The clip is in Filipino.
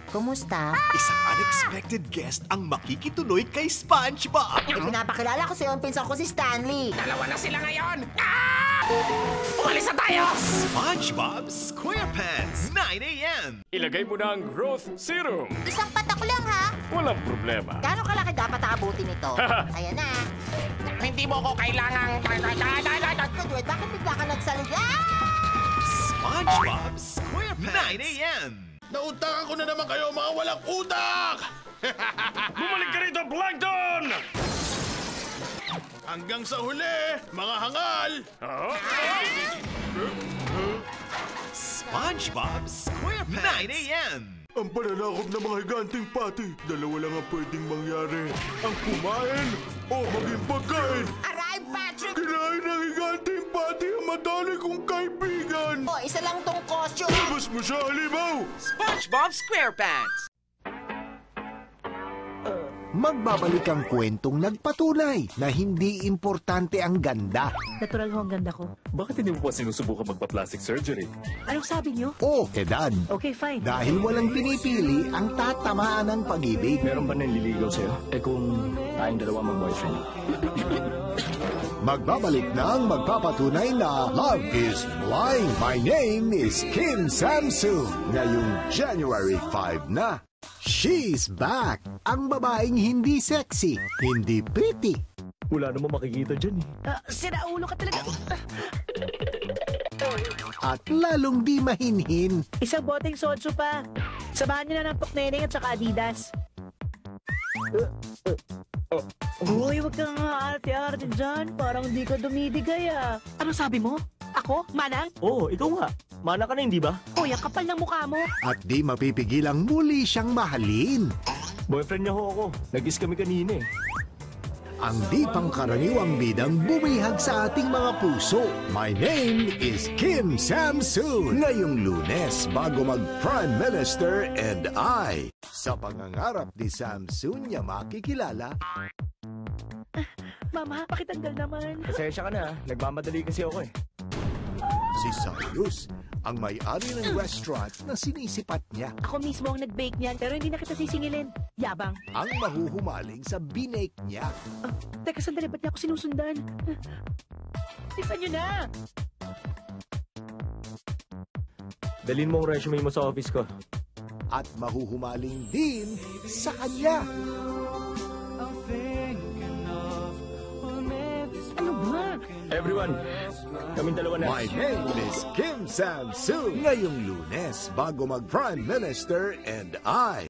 Kumusta? Isang unexpected guest ang makikituloy kay SpongeBob. Pinapakilala ko sa'yo ang pinsan ko si Stanley. Dalawa na sila ngayon! Umalis na tayo! SpongeBob SquarePants, 9 a.m. Ilagay mo na ang growth serum. Isang patak lang, ha? Walang problema. Gano'ng kalaki dapat aabutin ito? Ayan na. Hindi mo ko kailangang... Graduate, bakit bigla ka nagsalita? SpongeBob SquarePants, 9 a.m. Nautakan ko na naman kayo, mga walang utak! Bumalik ka rito, Plankton! Hanggang sa huli, mga hangal! SpongeBob SquarePants, 9 a.m. Ang pananakop ng mga higanting pati, dalawa lang ang pwedeng mangyari. Ang kumain o maging pagkain. Aray, Patrick! Kinain ng higanting pati ang madali kong kaibigan. O, isa lang tong costume. Labas mo siya, halimaw! SpongeBob SquarePants! Magbabalik ang kwentong nagpatunay na hindi importante ang ganda. Natural ho ang ganda ko. Bakit hindi mo pa sinusubukan magpa-plastic surgery? Anong sabi niyo? O edad. Okay, fine. Dahil walang pinipili ang tatamaan ng pag-ibig. Meron ba nililigaw sa'yo? Kung tayong dalawa mag-boyfriend. Magbabalik na ang magpapatunay na Love is Blind. My name is Kim Samsung. Ngayong January 5 na. She's back! Ang babaeng hindi sexy, hindi pretty. Wala namang makikita dyan Sira ulo ka talaga. At lalong di mahinhin. Isang boteng soju pa. Samahan niyo na ng Pokneneng at saka Adidas. Uy, wag kang arte-arte dyan. Parang di ka dumidigay Ano sabi mo? Ako? Manang? Oo, ikaw nga. Mana ka na, hindi ba? Uy, ang kapal ng mukha mo. At di mapipigilang muli siyang mahalin. Boyfriend niya ho ako. Nag-kiss kami kanina Ang di pangkaraniwang bidang bumihag sa ating mga puso. My name is Kim Samsung. Ngayong Lunes, bago mag-Prime Minister and I. Sa pangangarap ni Samsung niya makikilala. Mama, pakitanggal naman. Pasensya ka na, nagmamadali kasi ako Si Cyrus, ang may-ari ng restaurant na sinisipat niya. Ako mismo ang nag-bake niyan, pero hindi na kita sisingilin. Yabang. Ang mahuhumaling sa binake niya. Teka, sandali, ba't niya ako sinusundan? Isa niyo na! Dalhin mo ang resume mo sa office ko. At mahuhumaling din sa kanya. Ano ba? Everyone, kaming dalawa na. My name is Kim Samsung. Ngayong Lunes, bago mag-Prime Minister and I.